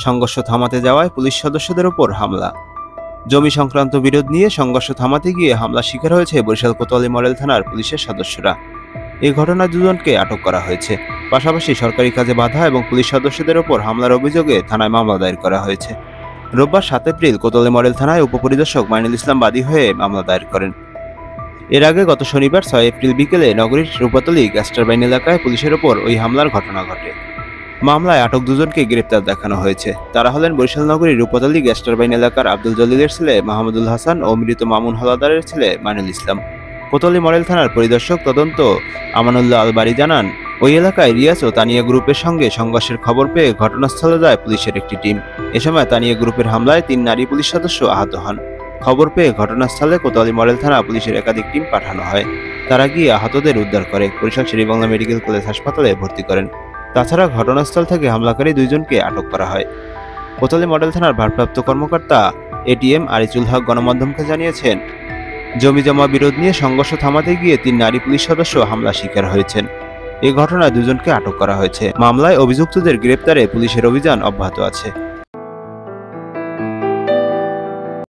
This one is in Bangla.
সংঘর্ষ থামাতে যাওয়ায় পুলিশ সদস্যদের ওপর হামলা। জমি সংক্রান্ত বিরোধ নিয়ে সংঘর্ষ থামাতে গিয়ে হামলা শিকার হয়েছে বরিশাল কোতোয়ালি মডেল থানার পুলিশের সদস্যরা। এই ঘটনায় দুজনকে আটক করা হয়েছে। পাশাপাশি সরকারি কাজে বাধা এবং পুলিশ সদস্যদের ওপর হামলার অভিযোগে থানায় মামলা দায়ের করা হয়েছে। রোববার 7 এপ্রিল কোতোয়ালি মডেল থানায় উপপরিদর্শক মাইনুল ইসলাম বাদী হয়ে মামলা দায়ের করেন। এর আগে গত শনিবার 6 এপ্রিল বিকেলে নগরীর রূপাতলী গ্যাস টারবাইন এলাকায় পুলিশের ওপর ওই হামলার ঘটনা ঘটে। মামলায় আটক দুজনকে গ্রেপ্তার দেখানো হয়েছে। তারা হলেন বরিশাল নগরীর রূপাতলী গ্যাস টারবাইন এলাকার আব্দুল জলিলের ছেলে মাহমুদুল হাসান ও মৃত মামুন হাওলাদারের ছেলে মাইনুল ইসলাম। কোতোয়ালি মডেল থানার পরিদর্শক তদন্ত আমানুল্লাহ আল বারী জানান, ওই এলাকায় রিয়াজ ও তানিয়া গ্রুপের সঙ্গে সংঘর্ষের খবর পেয়ে ঘটনাস্থলে যায় পুলিশের একটি টিম। এ সময় তানিয়া গ্রুপের হামলায় 3 নারী পুলিশ সদস্য আহত হন। খবর পেয়ে ঘটনাস্থলে কোতোয়ালি মডেল থানা পুলিশের একাধিক টিম পাঠানো হয়। তারা গিয়ে আহতদের উদ্ধার করে বরিশাল শের-ই-বাংলা মেডিকেল কলেজ হাসপাতালে ভর্তি করেন। তাছাড়া ঘটনাস্থল থেকে হামলাকারী 2 জনকে আটক করা হয়। কোতোয়ালি মডেল থানার ভারপ্রাপ্ত কর্মকর্তা এটিএম আরিজুল হক গণমাধ্যমকে জানিয়েছেন, জমি জমা বিরোধ নিয়ে সংঘর্ষ থামাতে গিয়ে 3 নারী পুলিশ সদস্য হামলা শিকার হয়েছেন। এই ঘটনায় 2 জনকে আটক করা হয়েছে। মামলায় অভিযুক্তদের গ্রেপ্তারে পুলিশের অভিযান অব্যাহত আছে।